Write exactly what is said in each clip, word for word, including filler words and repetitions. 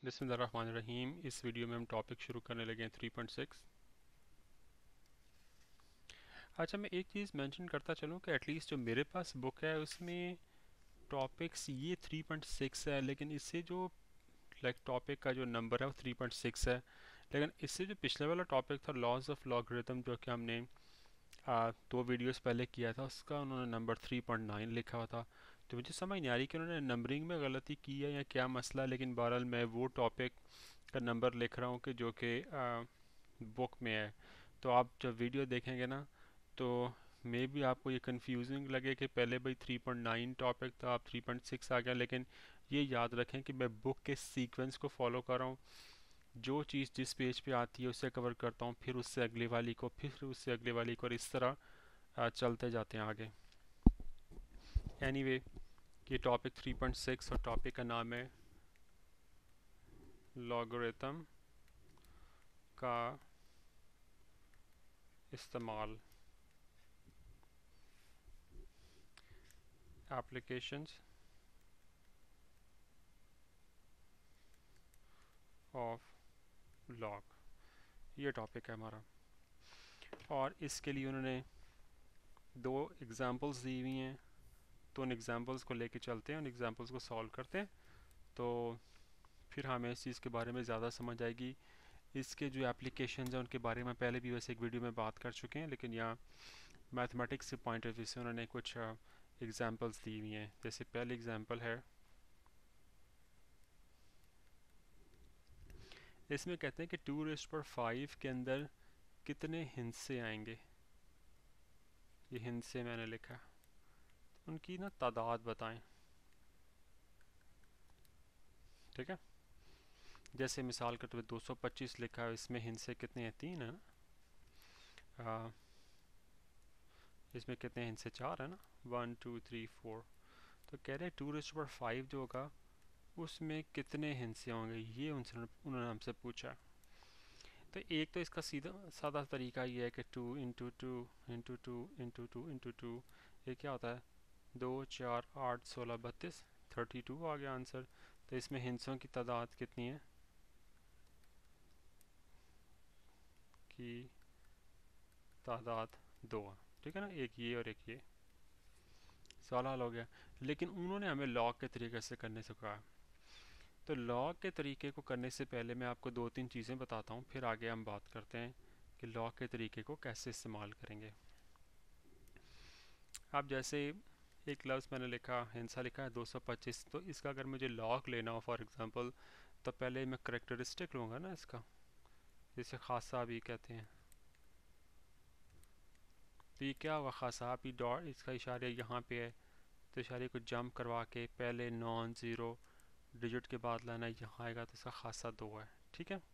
बिस्मिल्लाहिर्रहमानिर्रहीम। इस वीडियो में हम टॉपिक शुरू करने लगे हैं थ्री पॉइंट सिक्स। अच्छा, मैं एक चीज़ मेंशन करता चलूँ कि एटलीस्ट जो मेरे पास बुक है उसमें टॉपिक्स ये थ्री पॉइंट सिक्स है, लेकिन इससे जो लाइक टॉपिक का जो नंबर है वो थ्री पॉइंट सिक्स है। लेकिन इससे जो पिछले वाला टॉपिक था लॉज ऑफ लॉगरिथम, जो कि हमने आ, दो वीडियोस पहले किया था, उसका उन्होंने नंबर थ्री पॉइंट नाइन लिखा हुआ था। तो मुझे समझ नहीं आ रही कि उन्होंने नंबरिंग में गलती की है या क्या मसला है, लेकिन बहरहाल मैं वो टॉपिक का नंबर लिख रहा हूँ कि जो कि बुक में है। तो आप जब वीडियो देखेंगे ना, तो मे भी आपको ये कंफ्यूजिंग लगे कि पहले भाई थ्री पॉइंट नाइन टॉपिक था, आप थ्री पॉइंट सिक्स आ गया। लेकिन ये याद रखें कि मैं बुक के सीक्वेंस को फॉलो कर रहा हूँ। जो चीज़ जिस पेज पे आती है उसे कवर करता हूँ, फिर उससे अगले वाली को, फिर उससे अगले वाली को, और इस तरह आ, चलते जाते हैं आगे। एनीवे anyway, ये टॉपिक थ्री पॉइंट सिक्स और टॉपिक का नाम है लॉगरिथम का इस्तेमाल, एप्लीकेशंस ऑफ लॉग, ये टॉपिक है हमारा। और इसके लिए उन्होंने दो एग्जांपल्स दी हुई हैं, तो उन एग्जांपल्स को लेके चलते हैं, उन एग्जांपल्स को सॉल्व करते हैं, तो फिर हमें इस चीज़ के बारे में ज़्यादा समझ आएगी। इसके जो एप्लीकेशंस हैं उनके बारे में पहले भी वैसे एक वीडियो में बात कर चुके हैं, लेकिन यहाँ मैथमेटिक्स के पॉइंट ऑफ व्यू से उन्होंने कुछ एग्जांपल्स दी हुई हैं। जैसे पहली एग्जांपल है, इसमें कहते हैं कि टू रेस्ट पर फाइव के अंदर कितने हिस्से आएंगे। ये हिस्से मैंने लिखा, उनकी ना तादाद बताएं। ठीक है, जैसे मिसाल के तौर पे दो सौ पच्चीस लिखा है, इसमें हिस्से कितने हैं? तीन है ना। आ, इसमें कितने हिस्से? चार है ना, वन टू थ्री फोर। तो कह रहे हैं टू रेस्ट पर फाइव जो होगा उसमें कितने हिस्से होंगे, ये उनसे उन्होंने हमसे पूछा। तो एक तो इसका सीधा सादा तरीका ये है कि two into two into two into two into two, ये क्या होता है? दो चार आठ सोलह बत्तीस, थर्टी टू आ गया आंसर। तो इसमें हिस्सों की तादाद कितनी है? की तादाद दो है। ठीक है ना, एक ये और एक ये। सवाल हल हो गया। लेकिन उन्होंने हमें लॉग के तरीके से करने से कहा। तो लॉग के तरीके को करने से पहले मैं आपको दो तीन चीज़ें बताता हूँ, फिर आगे हम बात करते हैं कि लॉग के तरीके को कैसे इस्तेमाल करेंगे। अब जैसे एक लफ्ज़ मैंने लिखा, हिंसा लिखा है दो सौ पच्चीस, तो इसका अगर मुझे लॉग लेना हो फॉर एग्ज़ाम्पल, तो पहले मैं करेक्टरिस्टिक लूँगा ना इसका, जिसे खासा भी कहते हैं। तो ये क्या होगा? खासा भी डॉट, इसका इशारा यहाँ पे है, तो इशारे को जंप करवा के पहले नॉन ज़ीरो डिजिट के बाद लाना, यहाँ आएगा तो इसका खासा दो है। ठीक है।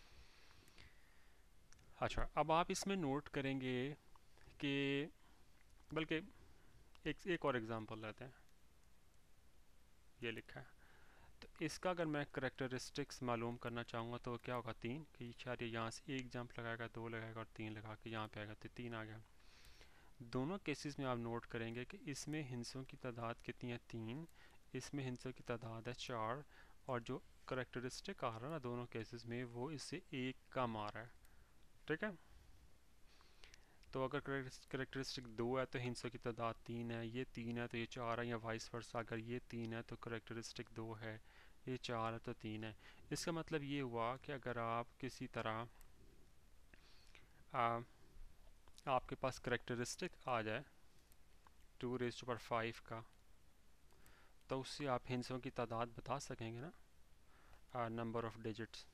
अच्छा, अब आप इसमें नोट करेंगे कि, बल्कि एक एक और एग्ज़ाम्पल लेते हैं। ये लिखा है, तो इसका अगर मैं करेक्टरिस्टिक्स मालूम करना चाहूँगा तो क्या होगा? तीन कि इशारे यहाँ से एक जंप लगाएगा, दो लगाएगा और तीन लगा के यहाँ पे आएगा, तो तीन आ गया। दोनों केसेस में आप नोट करेंगे कि इसमें हिस्सों की तादाद कितनी है? तीन। इसमें हिस्सों की तादाद है चार, और जो करेक्टरिस्टिक आ रहा है ना दोनों केसेस में, वो इससे एक कम आ रहा है। ठीक है। तो अगर करेक्टरिस्टिक दो है तो हिस्सों की तादाद तीन है, ये तीन है तो ये चार है, या वाइस वर्सा। अगर ये तीन है तो करेक्टरिस्टिक दो है, ये चार है तो तीन है। इसका मतलब ये हुआ कि अगर आप किसी तरह आ, आपके पास करेक्टरिस्टिक आ जाए two raise to power five का, तो उससे आप हिस्सों की तादाद बता सकेंगे ना, नंबर ऑफ डिजिट्स।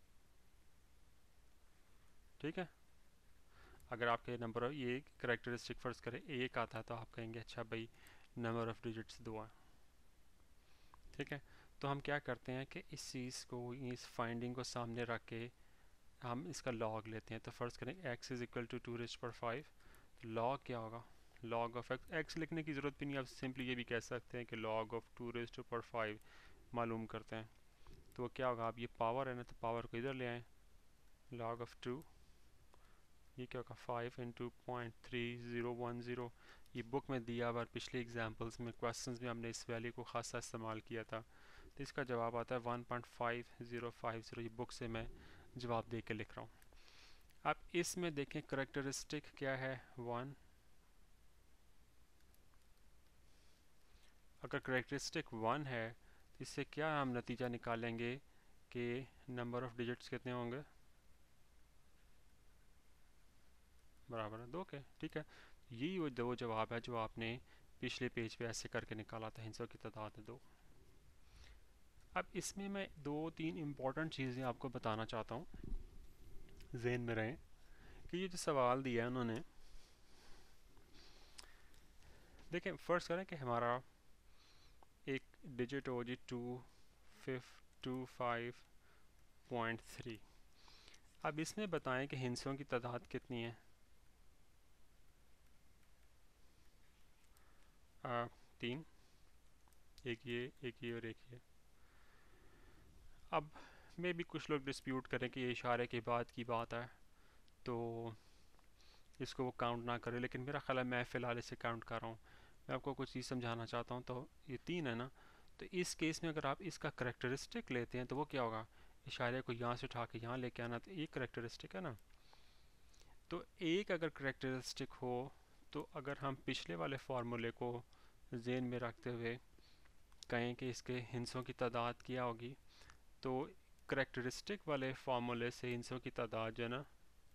ठीक है। अगर आपके नंबर ऑफ ये करेक्टरिस्टिक फर्स्ट करें एक आता है, तो आप कहेंगे अच्छा भाई नंबर ऑफ डिजिट्स दो है। ठीक है। तो हम क्या करते हैं कि इस चीज़ को, इस फाइंडिंग को सामने रख के हम इसका लॉग लेते हैं। तो फर्स्ट करें x is equal to two raise पर फाइव, तो लॉग क्या होगा? लॉग ऑफ x, x लिखने की ज़रूरत भी नहीं, आप सिंपली ये भी कह सकते हैं कि log of two raise two पर फाइव मालूम करते हैं। तो वो क्या होगा? आप ये पावर है ना, तो पावर को इधर ले आएँ, लॉग ऑफ टू, ये क्या होगा? Five into point three zero one zero. ये बुक में दिया हुआ, पिछले एग्जाम्पल्स में, क्वेश्चंस में हमने इस वैल्यू को खासा इस्तेमाल किया था। तो इसका जवाब आता है one point five zero five zero. ये बुक से मैं जवाब दे के लिख रहा हूँ। अब इसमें देखें करेक्टरिस्टिक क्या है, वन। अगर करेक्टरिस्टिक वन है तो इससे क्या हम नतीजा निकालेंगे कि नंबर ऑफ डिजिट्स कितने होंगे, बराबर है दो के। ठीक है, यही वो दो जवाब है जो आपने पिछले पेज पे ऐसे करके निकाला था, हिंसों की तादाद है दो। अब इसमें मैं दो तीन इम्पॉर्टेंट चीज़ें आपको बताना चाहता हूँ, जहन में रहें कि ये जो सवाल दिया है उन्होंने, देखें फर्स्ट करें कि हमारा एक डिजिट हो जी टू फिफ टू फाइव पॉइंट थ्री। अब इसमें बताएं कि हिंसों की तादाद कितनी है। आ, तीन, एक ये एक ये और एक ये। अब में भी कुछ लोग डिस्प्यूट करें कि ये इशारे के बाद की बात है तो इसको वो काउंट ना करे, लेकिन मेरा ख्याल है मैं फ़िलहाल इसे काउंट कर रहा हूँ। मैं आपको कुछ चीज़ समझाना चाहता हूँ। तो ये तीन है ना, तो इस केस में अगर आप इसका करेक्टरिस्टिक लेते हैं तो वो क्या होगा, इशारे को यहाँ से उठा के यहाँ लेके आना, तो एक करेक्टरिस्टिक है ना। तो एक अगर करेक्टरिस्टिक हो तो अगर हम पिछले वाले फार्मूले को जेन में रखते हुए कहें कि इसके हिंसों की तादाद क्या होगी, तो करेक्टरिस्टिक वाले फार्मूले से हिंसों की तादाद जो है ना,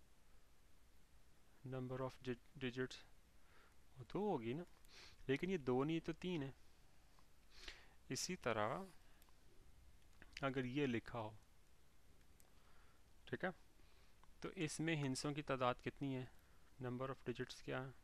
नंबर ऑफ डिजिट्स वो दो होगी ना, लेकिन ये दो नहीं तो तीन है। इसी तरह अगर ये लिखा हो, ठीक है, तो इसमें हिंसों की तादाद कितनी है, नंबर ऑफ डिजिट्स क्या है,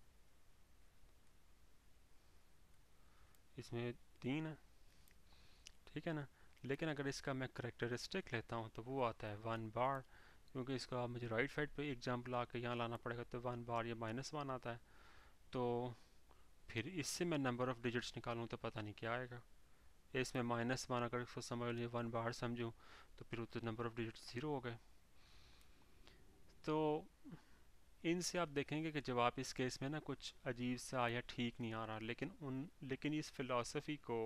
इसमें तीन है, ठीक है ना। लेकिन अगर इसका मैं करेक्टरिस्टिक लेता हूँ तो वो आता है वन बार, क्योंकि इसको आप मुझे राइट साइड पे एग्जाम्पल आके यहाँ लाना पड़ेगा, तो वन बार या माइनस वन आता है। तो फिर इससे मैं नंबर ऑफ डिजिट्स निकालूँ तो पता नहीं क्या आएगा। इसमें माइनस वन अगर इसको समझ लिया वन बार समझूँ तो फिर तो नंबर ऑफ डिजिट्स ज़ीरो हो गए। तो इनसे आप देखेंगे कि जवाब इस केस में ना कुछ अजीब सा या ठीक नहीं आ रहा, लेकिन उन लेकिन इस फ़िलासफ़ी को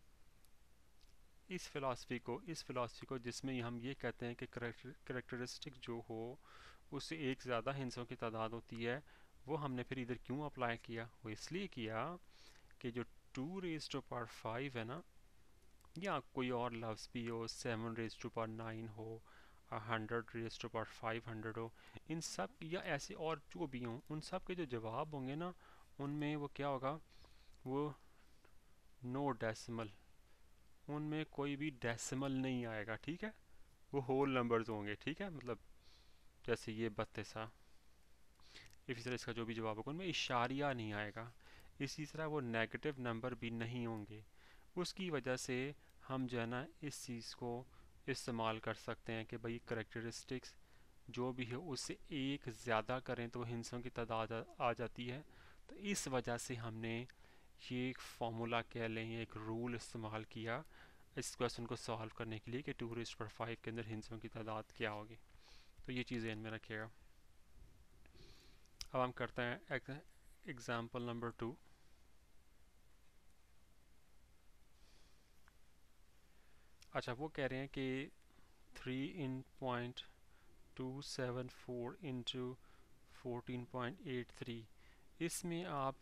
इस फ़िलासफ़ी को इस फ़िलासफ़ी को जिसमें हम ये कहते हैं कि करेक्टरिस्टिक जो हो उससे एक ज़्यादा हिंसों की तादाद होती है, वो हमने फिर इधर क्यों अप्लाई किया, वो इसलिए किया कि जो two raise to power five है ना, या कोई और लफ्ज़ भी हो, seven raise to power nine हो, hundred raise to power five hundred हो, इन सब या ऐसे और जो भी हों, उन सब के जो जवाब होंगे ना, उनमें वो क्या होगा, वो नो डेसिमल, उनमें कोई भी डेसिमल नहीं आएगा, ठीक है, वो होल नंबर्स होंगे, ठीक है। मतलब जैसे ये बत्तीसा, इसी तरह इसका जो भी जवाब होगा उनमें इशारिया नहीं आएगा। इसी तरह वो नेगेटिव नंबर भी नहीं होंगे। उसकी वजह से हम जो है ना इस चीज़ को इस्तेमाल कर सकते हैं कि भाई करेक्टरिस्टिक्स जो भी है उससे एक ज़्यादा करें तो हिंसों की तादाद आ जाती है। तो इस वजह से हमने ये एक फार्मूला कह लें, एक रूल इस्तेमाल किया इस क्वेश्चन को सॉल्व करने के लिए कि टू रेज़्ड पावर फाइव के अंदर हिंसों की तादाद क्या होगी। तो ये चीज़ें इनमें रखिएगा। अब हम करते हैं एग्जाम्पल नंबर टू। अच्छा, वो कह रहे हैं कि three in point two seven four into fourteen point eight three, इसमें आप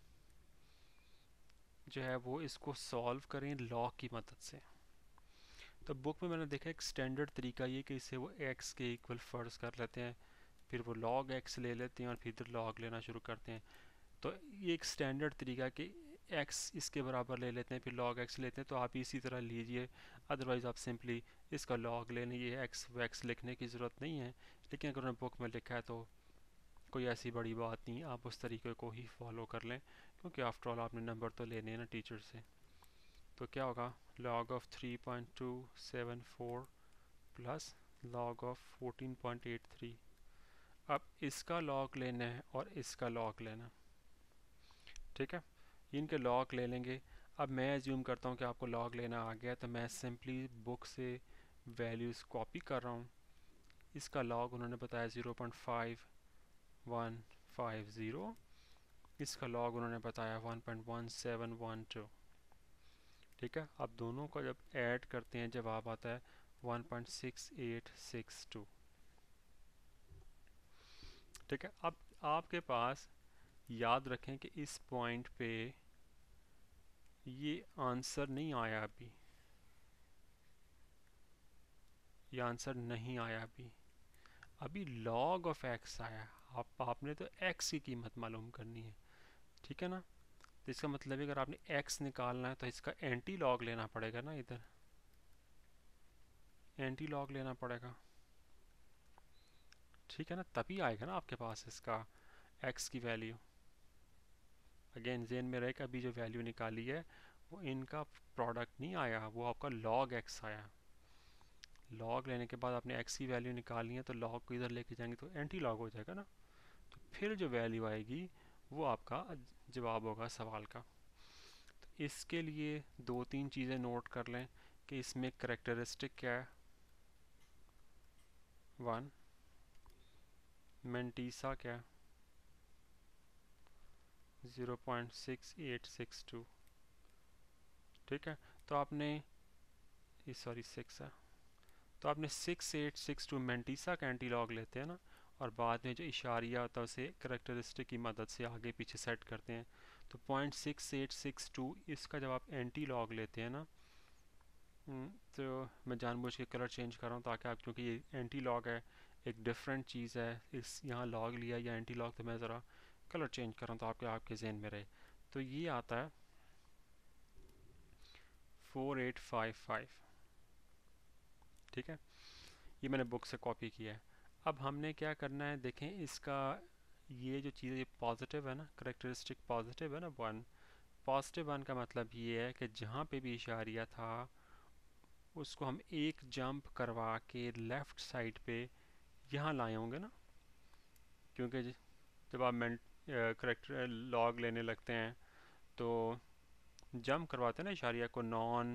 जो है वो इसको सॉल्व करें लॉग की मदद से। तो बुक में मैंने देखा एक स्टैंडर्ड तरीका ये कि इसे वो एक्स के इक्वल फ़र्ज़ कर लेते हैं, फिर वो लॉग एक्स ले लेते हैं और फिर लॉग लेना शुरू करते हैं। तो ये एक स्टैंडर्ड तरीका कि एक्स इसके बराबर ले लेते हैं फिर लॉग एक्स लेते हैं, तो आप इसी तरह लीजिए। अदरवाइज़ आप सिंपली इसका लॉग ले लें, ये एक्स वैक्स लिखने की ज़रूरत नहीं है। लेकिन अगर उन्होंने बुक में लिखा है तो कोई ऐसी बड़ी बात नहीं, आप उस तरीके को ही फॉलो कर लें, क्योंकि आफ्टर ऑल आपने नंबर तो लेने हैं ना टीचर से। तो क्या होगा, log of three point two seven four plus log of fourteen point eight three. अब इसका लॉग लेना है और इसका लॉग लेना, ठीक है, इनके लॉग ले लेंगे। अब मैं एज्यूम करता हूँ कि आपको लॉग लेना आ गया, तो मैं सिंपली बुक से वैल्यूज़ कॉपी कर रहा हूँ। इसका लॉग उन्होंने बताया zero point five one five zero, इसका लॉग उन्होंने बताया one point one seven one two, ठीक है, अब दोनों को जब ऐड करते हैं जवाब आता है one point six eight six two. ठीक है, अब आपके पास याद रखें कि इस पॉइंट पे ये आंसर नहीं आया अभी, ये आंसर नहीं आया अभी अभी लॉग ऑफ एक्स आया। आप आपने तो एक्स की कीमत मालूम करनी है, ठीक है ना। तो इसका मतलब है अगर आपने एक्स निकालना है तो इसका एंटी लॉग लेना पड़ेगा ना, इधर एंटी लॉग लेना पड़ेगा, ठीक है ना, तभी आएगा ना आपके पास इसका एक्स की वैल्यू। अगेन जेन में रहे कि अभी जो वैल्यू निकाली है वो इनका प्रोडक्ट नहीं आया, वो आपका लॉग एक्स आया। लॉग लेने के बाद आपने एक्स की वैल्यू निकालनी है तो लॉग को इधर लेके जाएंगे तो एंटी लॉग हो जाएगा ना। तो फिर जो वैल्यू आएगी वो आपका जवाब होगा सवाल का। तो इसके लिए दो तीन चीज़ें नोट कर लें कि इसमें करेक्टरिस्टिक क्या है। वन, मेंटीसा क्या है, zero point six eight six two. ठीक है, तो आपने सॉरी सिक्स है, तो आपने six eight six two mantissa का एंटी लॉग लेते हैं ना, और बाद में जो इशारिया होता है उसे करेक्टरिस्टिक की मदद से आगे पीछे सेट करते हैं। तो point six eight six two इसका जब आप एंटी लॉग लेते हैं ना, तो मैं जानबूझ के कलर चेंज कर रहा हूँ ताकि आप, क्योंकि ये एंटी लॉग है एक डिफरेंट चीज़ है, इस यहाँ लॉग लिया या एंटी लॉग, तो मैं ज़रा कलर चेंज कर रहा हूँ तो आपके आपके जहन में रहे। तो ये आता है फोर एट फाइव फाइव। ठीक है, ये मैंने बुक से कॉपी किया है। अब हमने क्या करना है, देखें इसका ये जो चीज़ ये पॉजिटिव है ना, करेक्टरिस्टिक पॉजिटिव है ना वन। पॉजिटिव वन का मतलब ये है कि जहाँ पे भी इशारिया था उसको हम एक जंप करवा के लेफ़्ट साइड पे यहाँ लाए होंगे ना, क्योंकि जब आप मेंट करेक्टर लॉग लेने लगते हैं तो जंप करवाते हैं ना इशारिया को, नॉन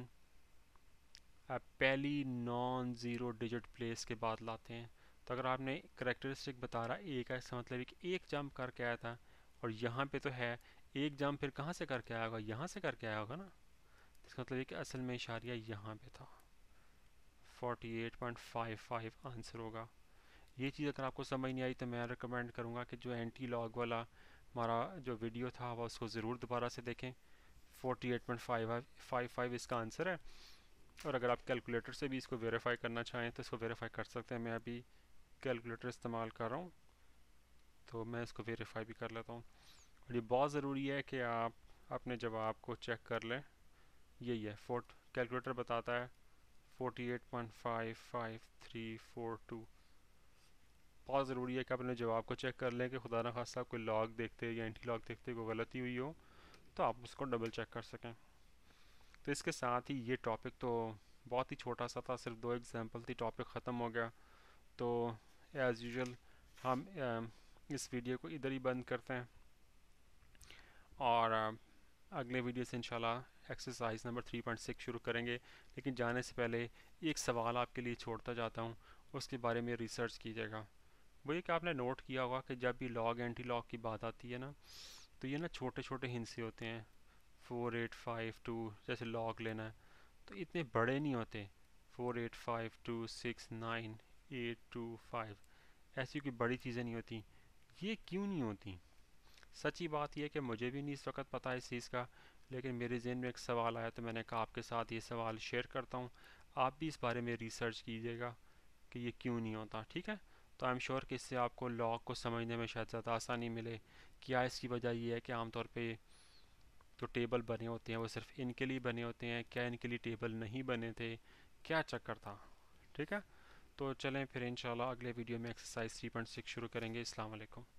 पहली नॉन ज़ीरो डिजिट प्लेस के बाद लाते हैं। तो अगर आपने करेक्टरिस्टिक बता रहा एक है, इसका मतलब है कि एक जंप करके आया था, और यहाँ पे तो है एक जंप, फिर कहाँ से करके आया होगा, यहाँ से करके आया होगा ना। इसका मतलब है कि असल में इशारिया यहाँ पे था। Forty eight point five five answer होगा। ये चीज़ अगर आपको समझ नहीं आई तो मैं रिकमेंड करूँगा कि जो एंटी लॉग वाला हमारा जो वीडियो था वह उसको ज़रूर दोबारा से देखें। Forty eight point five five five इसका आंसर है। और अगर आप कैलकुलेटर से भी इसको वेरीफाई करना चाहें तो इसको वेरीफाई कर सकते हैं। मैं अभी कैलकुलेटर इस्तेमाल कर रहा हूँ तो मैं इसको वेरीफाई भी कर लेता हूँ। और ये बहुत ज़रूरी है कि आप अपने जवाब को चेक कर लें। यही है, फोर्ट कैलकुलेटर बताता है forty eight point five five three four two. बहुत ज़रूरी है कि आप अपने जवाब को चेक कर लें कि खुदा न खास्ता कोई लॉग देखते या एंटी लॉग देखते कोई गलती हुई हो तो आप उसको डबल चेक कर सकें। तो इसके साथ ही ये टॉपिक तो बहुत ही छोटा सा था, सिर्फ दो एग्जांपल थी, टॉपिक ख़त्म हो गया। तो एज़ यूजुअल हम अम, इस वीडियो को इधर ही बंद करते हैं और अम, अगले वीडियो से इंशाल्लाह exercise number three point six शुरू करेंगे। लेकिन जाने से पहले एक सवाल आपके लिए छोड़ता जाता हूँ, उसके बारे में रिसर्च कीजिएगा। वो ये कि आपने नोट किया होगा कि जब भी लॉग एंटी लॉग की बात आती है ना, तो ये ना छोटे छोटे हिस्से होते हैं। फोर एट फाइव टू जैसे लॉग लेना है तो इतने बड़े नहीं होते। Four eight five two six nine eight two five, ऐसी कोई बड़ी चीज़ें नहीं होती। ये क्यों नहीं होती? सच्ची बात यह है कि मुझे भी नहीं इस वक्त पता है इस चीज़ का, लेकिन मेरे जहन में एक सवाल आया तो मैंने कहा आपके साथ ये सवाल शेयर करता हूँ। आप भी इस बारे में रिसर्च कीजिएगा कि ये क्यों नहीं होता। ठीक है, तो आई एम श्योर कि इससे आपको लॉग को समझने में शायद ज़्यादा आसानी मिले। क्या इसकी वजह ये है कि आमतौर पे जो टेबल बने होते हैं वो सिर्फ इनके लिए बने होते हैं, क्या इनके लिए टेबल नहीं बने थे, क्या चक्कर था? ठीक है, तो चलें फिर इंशाल्लाह अगले वीडियो में एक्सरसाइज थ्री पॉइंट सिक्स शुरू करेंगे। अस्सलाम वालेकुम।